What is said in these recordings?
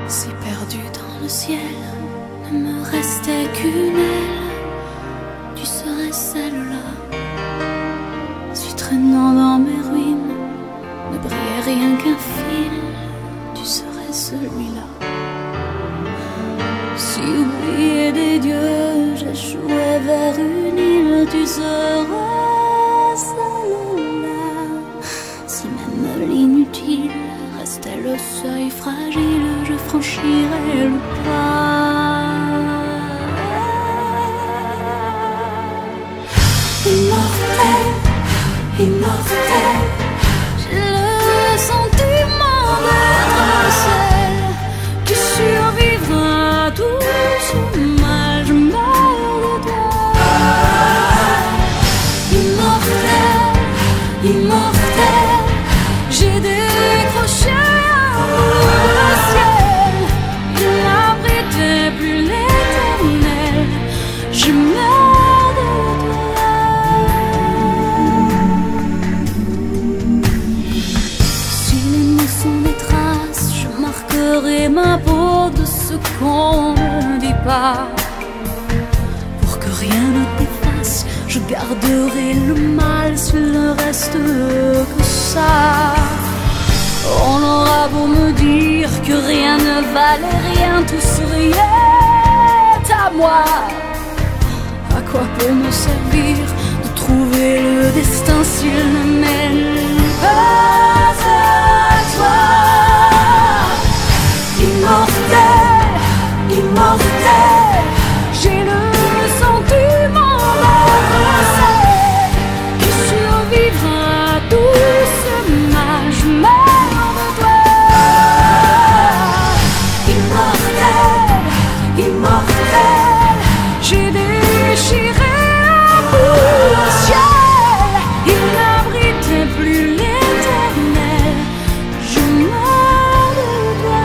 Si perdu dans le ciel, ne me restait qu'une aile, tu serais celle-là. Si traînant dans mes ruines, ne brillait rien qu'un fil, tu serais celui-là. Si oublié des dieux, j'échouais vers une île, tu serais celle-là. Si même l'inutile restait le seuil fragile, je franchirais le pas. Immortelle, immortelle, j'ai le sentiment d'être celle qui survivra à tout ce mal. Je meurs de toi. Immortelle, immortelle, j'ai décroché un bout de ciel. Il n'abritait plus l'éternel. Je meurs de toi. Si les mots sont des traces, je marquerai ma peau de ce qu'on ne dit pas. Pour que rien ne t'efface, je garderai le mal s'il ne reste que ça. On aura beau me dire que rien ne valait rien, tout souriait à moi. À quoi peut me servir de trouver le destin s'il ne mène pas à toi? Immortelle, immortelle, j'ai le sentiment d'être celle qui survivra à tout ce mal. Je meurs de toi. Immortelle, immortelle, j'ai déchiré un bout de ciel. Il n'abritait plus l'éternel. Je meurs de toi.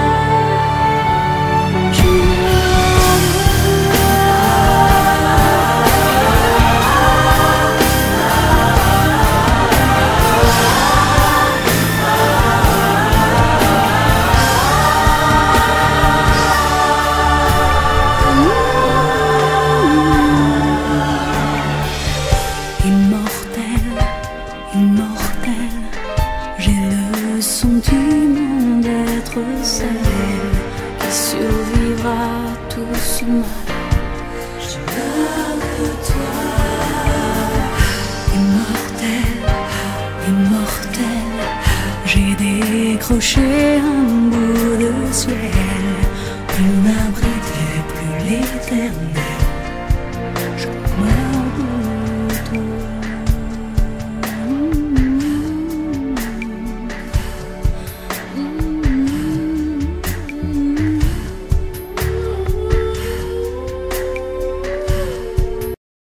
Je meurs de toi. Immortelle, immortelle, j'ai le sentiment d'être celle qui survivra à tout ce mal. Je meurs de toi. Immortelle, immortelle, j'ai décroché un bout de